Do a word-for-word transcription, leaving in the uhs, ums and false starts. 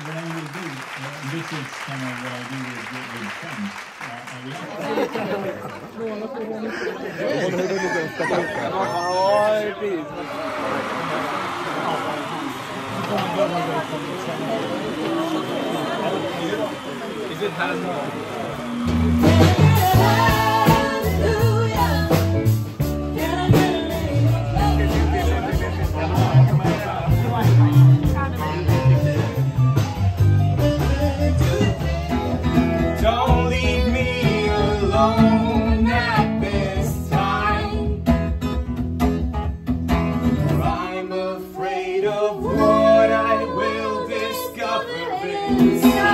what I will do, uh, this is kind of what I do with, with friends. Uh, I will. Is it hand? Don't leave me alone at this time, for I'm afraid of what I will discover inside.